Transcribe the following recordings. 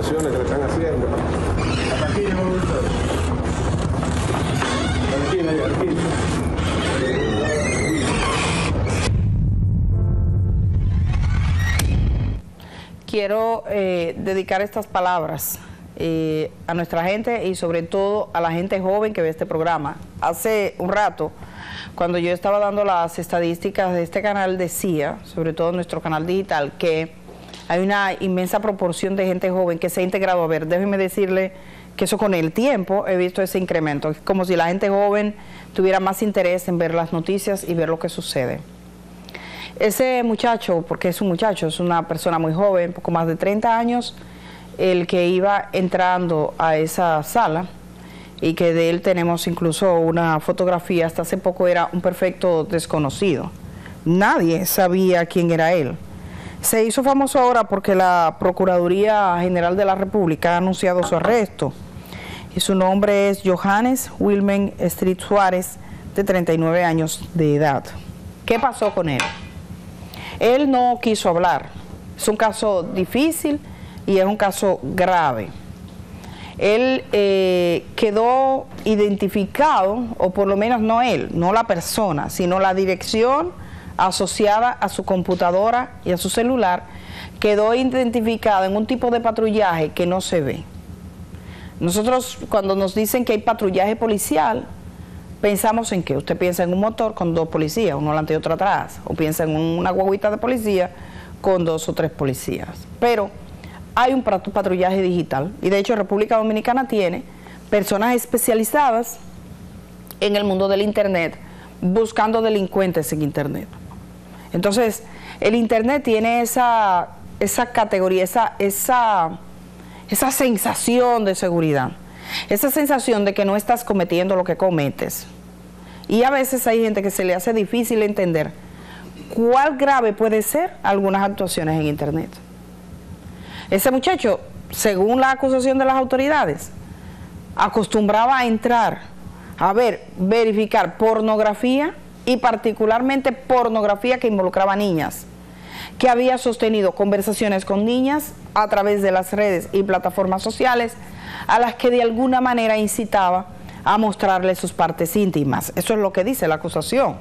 acusaciones que le están haciendo. Hasta aquí llegó el doctor. Aquí. Quiero dedicar estas palabras a nuestra gente y sobre todo a la gente joven que ve este programa. Hace un rato, cuando yo estaba dando las estadísticas de este canal, decía, sobre todo nuestro canal digital, que hay una inmensa proporción de gente joven que se ha integrado. A ver, déjeme decirle que eso con el tiempo he visto ese incremento. Es como si la gente joven tuviera más interés en ver las noticias y ver lo que sucede. Ese muchacho, porque es un muchacho, es una persona muy joven, poco más de 30 años, el que iba entrando a esa sala, y que de él tenemos incluso una fotografía. Hasta hace poco era un perfecto desconocido. Nadie sabía quién era él. Se hizo famoso ahora porque la Procuraduría General de la República ha anunciado su arresto. Y su nombre es Johannes Wilmen Street Suárez, de 39 años de edad. ¿Qué pasó con él? Él no quiso hablar. Es un caso difícil y es un caso grave. Él quedó identificado, o por lo menos no él, no la persona, sino la dirección asociada a su computadora y a su celular, quedó identificada en un tipo de patrullaje que no se ve. Nosotros, cuando nos dicen que hay patrullaje policial, pensamos en que usted piensa en un motor con 2 policías, uno delante y otro atrás, o piensa en una guaguita de policía con 2 o 3 policías. Pero hay un patrullaje digital, y de hecho República Dominicana tiene personas especializadas en el mundo del Internet, buscando delincuentes en Internet. Entonces, el Internet tiene esa categoría, esa sensación de seguridad, esa sensación de que no estás cometiendo lo que cometes. Y a veces hay gente que se le hace difícil entender cuál grave puede ser algunas actuaciones en Internet. Ese muchacho, según la acusación de las autoridades, acostumbraba a entrar, a ver, verificar pornografía, y particularmente pornografía que involucraba a niñas, que había sostenido conversaciones con niñas a través de las redes y plataformas sociales, a las que de alguna manera incitaba a mostrarle sus partes íntimas. Eso es lo que dice la acusación.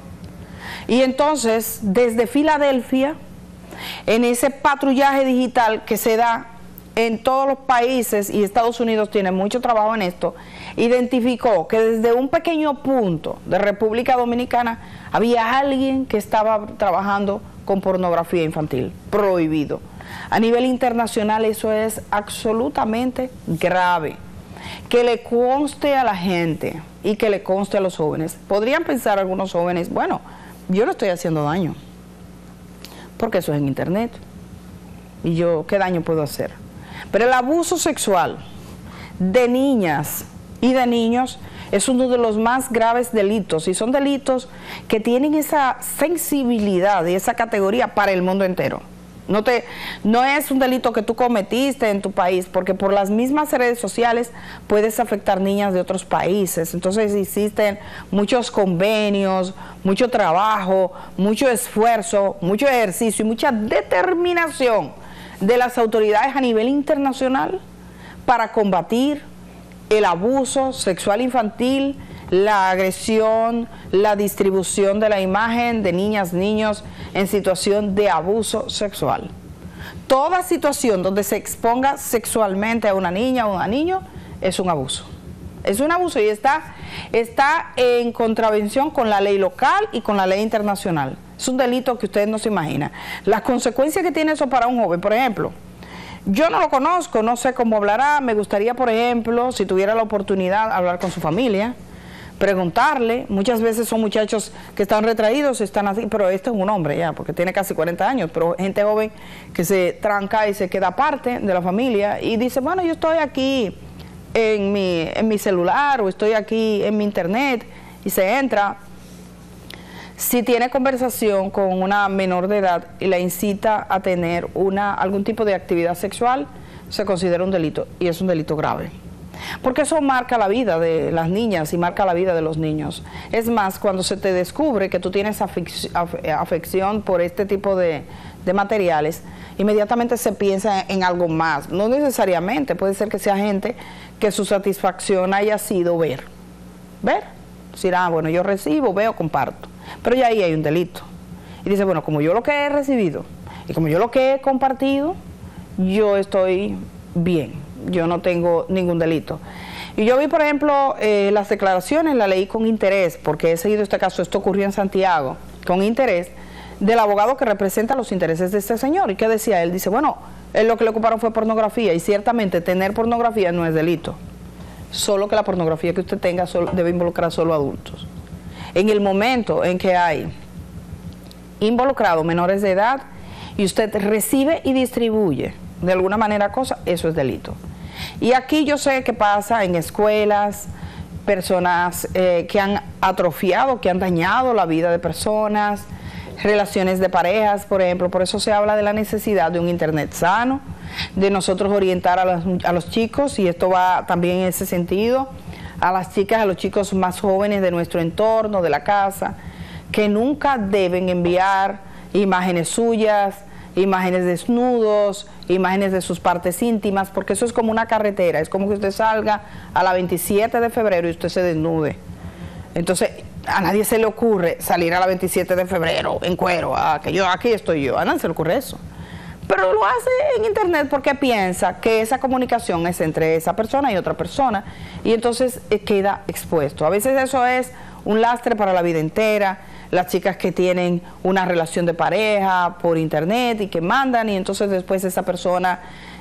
Y entonces, desde Filadelfia, en ese patrullaje digital que se da en todos los países, y Estados Unidos tiene mucho trabajo en esto, identificó que desde un pequeño punto de República Dominicana había alguien que estaba trabajando con pornografía infantil, prohibido. A nivel internacional eso es absolutamente grave. Que le conste a la gente y que le conste a los jóvenes. Podrían pensar algunos jóvenes, bueno, yo no estoy haciendo daño, porque eso es en Internet, y yo, ¿qué daño puedo hacer? Pero el abuso sexual de niñas y de niños es uno de los más graves delitos, y son delitos que tienen esa sensibilidad y esa categoría para el mundo entero. No es un delito que tú cometiste en tu país, porque por las mismas redes sociales puedes afectar niñas de otros países. Entonces existen muchos convenios, mucho trabajo, mucho esfuerzo, mucho ejercicio y mucha determinación de las autoridades a nivel internacional para combatir el abuso sexual infantil, la agresión, la distribución de la imagen de niñas, niños en situación de abuso sexual. Toda situación donde se exponga sexualmente a una niña o a un niño es un abuso. Es un abuso, y está en contravención con la ley local y con la ley internacional. Es un delito que ustedes no se imaginan. Las consecuencias que tiene eso para un joven, por ejemplo, yo no lo conozco, no sé cómo hablará. Me gustaría, por ejemplo, si tuviera la oportunidad, hablar con su familia, preguntarle. Muchas veces son muchachos que están retraídos, están así, pero este es un hombre ya, porque tiene casi 40 años, pero gente joven que se tranca y se queda aparte de la familia y dice, bueno, yo estoy aquí en mi celular, o estoy aquí en mi internet, y se entra. Si tiene conversación con una menor de edad y la incita a tener algún tipo de actividad sexual, se considera un delito, y es un delito grave. porque eso marca la vida de las niñas y marca la vida de los niños. Es más, cuando se te descubre que tú tienes afección por este tipo de materiales, inmediatamente se piensa en algo más. No necesariamente, puede ser que sea gente que su satisfacción haya sido ver. Decir, bueno, yo recibo, veo, comparto. Pero ya ahí hay un delito. Y dice, bueno, como yo lo que he recibido y como yo lo que he compartido, yo estoy bien, yo no tengo ningún delito. Y yo vi, por ejemplo, las declaraciones, la leí con interés, porque he seguido este caso, esto ocurrió en Santiago, con interés, del abogado que representa los intereses de este señor. ¿Y qué decía él? Dice, bueno, él lo que le ocuparon fue pornografía, y ciertamente tener pornografía no es delito, solo que la pornografía que usted tenga debe involucrar solo adultos. En el momento en que hay involucrado menores de edad y usted recibe y distribuye de alguna manera cosas, eso es delito. Y aquí yo sé que pasa en escuelas, personas que han atrofiado, que han dañado la vida de personas, relaciones de parejas, por ejemplo. Por eso se habla de la necesidad de un internet sano, de nosotros orientar a los chicos, y esto va también en ese sentido, a las chicas, a los chicos más jóvenes de nuestro entorno, de la casa, que nunca deben enviar imágenes suyas, imágenes desnudos, imágenes de sus partes íntimas, porque eso es como una carretera, es como que usted salga a la 27 de febrero y usted se desnude. Entonces, a nadie se le ocurre salir a la 27 de febrero en cuero, que yo aquí estoy yo, a nadie se le ocurre eso. Pero lo hace en internet porque piensa que esa comunicación es entre esa persona y otra persona, y entonces queda expuesto. A veces eso es un lastre para la vida entera. Las chicas que tienen una relación de pareja por internet y que mandan, y entonces después esa persona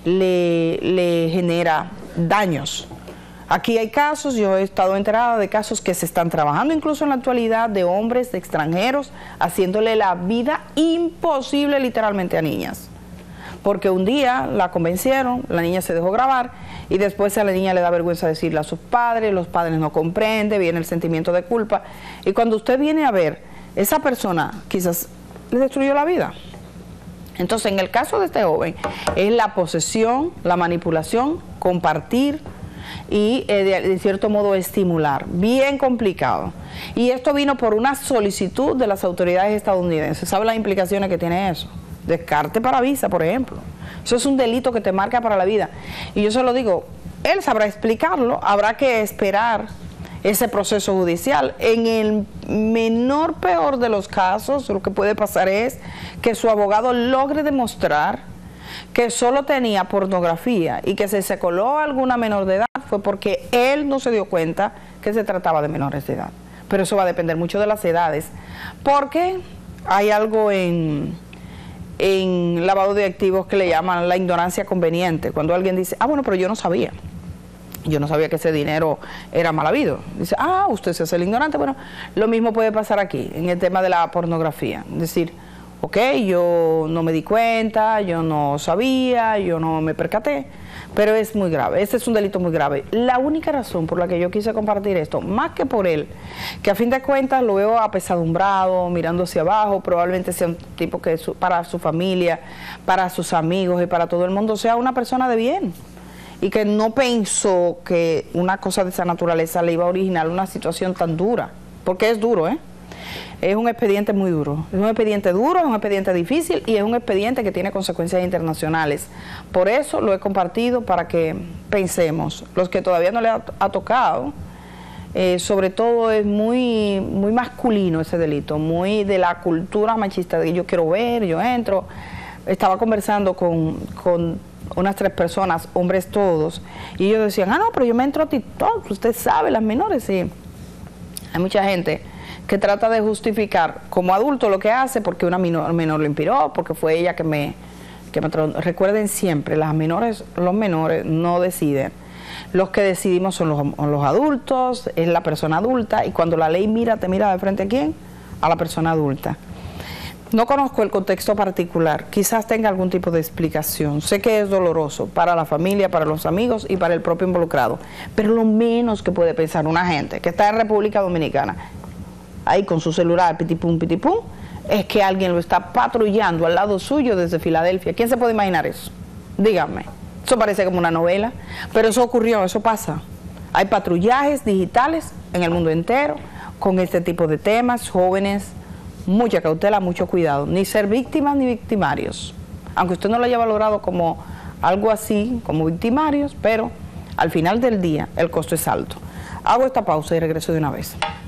le genera daños. Aquí hay casos, yo he estado enterada de casos que se están trabajando incluso en la actualidad, de hombres, de extranjeros, haciéndole la vida imposible literalmente a niñas. Porque un día la convencieron, la niña se dejó grabar, y después a la niña le da vergüenza decirle a sus padres, los padres no comprenden, viene el sentimiento de culpa, y cuando usted viene a ver, esa persona quizás le destruyó la vida. Entonces, en el caso de este joven, es la posesión, la manipulación, compartir y de cierto modo estimular. Bien complicado. Y esto vino por una solicitud de las autoridades estadounidenses. ¿Sabe las implicaciones que tiene eso? Descarte para visa, por ejemplo. Eso es un delito que te marca para la vida. Y yo se lo digo, él sabrá explicarlo, habrá que esperar ese proceso judicial. En el menor peor de los casos, lo que puede pasar es que su abogado logre demostrar que solo tenía pornografía y que se coló a alguna menor de edad fue porque él no se dio cuenta que se trataba de menores de edad. Pero eso va a depender mucho de las edades, porque hay algo en lavado de activos que le llaman la ignorancia conveniente. Cuando alguien dice, bueno, pero yo no sabía que ese dinero era mal habido. Dice, usted se hace el ignorante. Bueno, lo mismo puede pasar aquí, en el tema de la pornografía. Es decir, ok, yo no me di cuenta, yo no sabía, yo no me percaté, pero es muy grave. Este es un delito muy grave. La única razón por la que yo quise compartir esto, más que por él, que a fin de cuentas lo veo apesadumbrado, mirando hacia abajo, probablemente sea un tipo que para su familia, para sus amigos y para todo el mundo sea una persona de bien, y que no pensó que una cosa de esa naturaleza le iba a originar una situación tan dura, porque es duro, es un expediente muy duro, es un expediente duro, es un expediente difícil, y es un expediente que tiene consecuencias internacionales. Por eso lo he compartido, para que pensemos, los que todavía no le ha tocado, sobre todo es muy masculino ese delito, muy de la cultura machista, de yo quiero ver, yo entro. Estaba conversando con unas 3 personas, hombres todos, y ellos decían, no, pero yo me entro a TikTok, usted sabe, las menores, sí. Hay mucha gente que trata de justificar como adulto lo que hace porque una menor lo inspiró, porque fue ella que me recuerden siempre, los menores no deciden. Los que decidimos son los adultos, es la persona adulta, y cuando la ley te mira de frente, ¿a quién? A la persona adulta. No conozco el contexto particular, quizás tenga algún tipo de explicación. Sé que es doloroso para la familia, para los amigos y para el propio involucrado, pero lo menos que puede pensar una gente que está en República Dominicana, ahí con su celular, pitipum, es que alguien lo está patrullando al lado suyo desde Filadelfia. ¿Quién se puede imaginar eso? Díganme. Eso parece como una novela, pero eso ocurrió, eso pasa. Hay patrullajes digitales en el mundo entero con este tipo de temas. Jóvenes, mucha cautela, mucho cuidado. Ni ser víctimas ni victimarios. Aunque usted no lo haya valorado como algo así, como victimarios, pero al final del día el costo es alto. Hago esta pausa y regreso de una vez.